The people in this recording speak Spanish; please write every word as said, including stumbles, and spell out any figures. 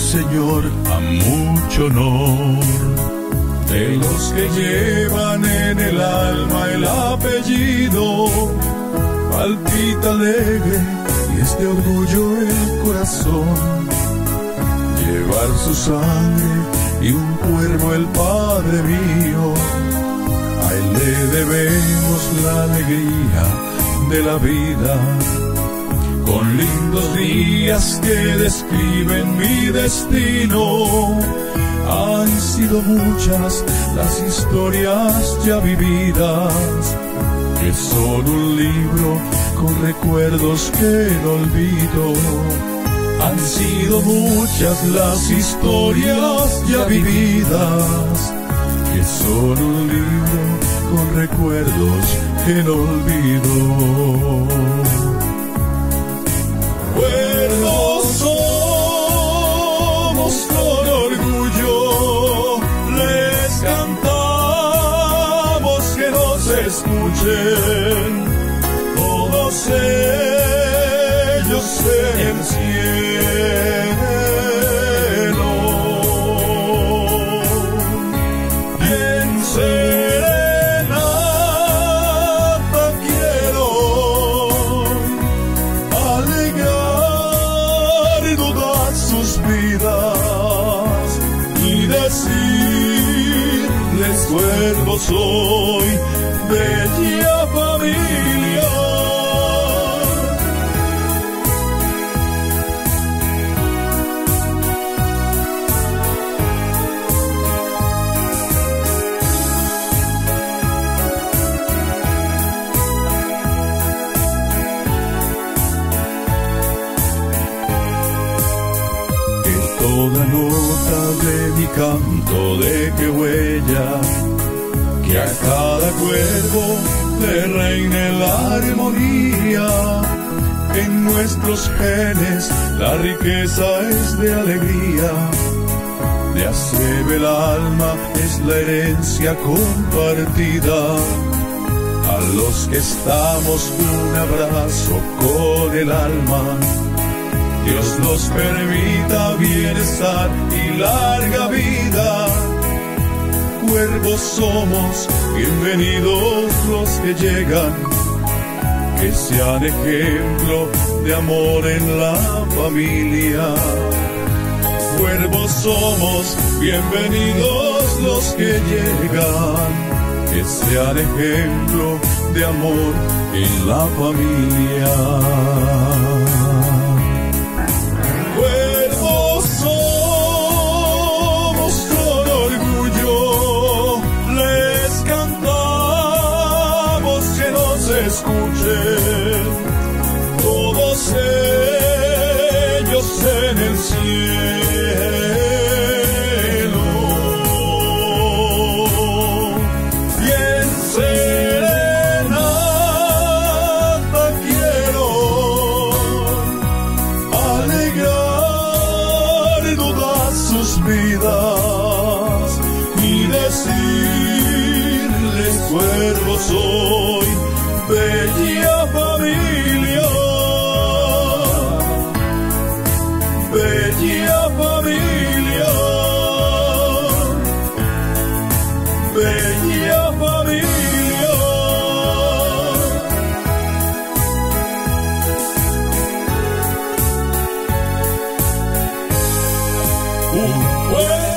Señor, a mucho honor. De los que llevan en el alma el apellido, palpita alegre y es de orgullo el corazón. Llevar su sangre y un cuervo el Padre mío, a él le debemos la alegría de la vida. Con lindos días que describen mi destino, han sido muchas las historias ya vividas, que son un libro con recuerdos que no olvido. Han sido muchas las historias ya vividas, que son un libro con recuerdos que no olvido. Cuervos somos con orgullo, les cantamos que nos escuchen todos ellos en el cielo. Bien serenata quiero alegrar todas sus vidas y decirles: cuervo soy, bella familia. Toda nota de mi canto de que huella, que a cada cuervo le reine la armonía. En nuestros genes la riqueza es de alegría, de acebe el alma es la herencia compartida. A los que estamos un abrazo con el alma, Dios nos permita bienestar y larga vida. Cuervos somos, bienvenidos los que llegan, que sean ejemplo de amor en la familia. Cuervos somos, bienvenidos los que llegan, que sean ejemplo de amor en la familia. Escuchen todos ellos en el cielo. Bien serenata quiero alegrar todas sus vidas y decirles: cuervo soy, bella familia, bella familia, bella familia. Un pueblo